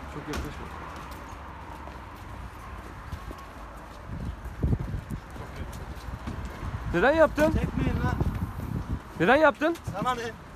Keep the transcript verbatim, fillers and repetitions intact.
Çok yaklaşma. Neden yaptın? Çekmeyin lan. Neden yaptın? Sana ne?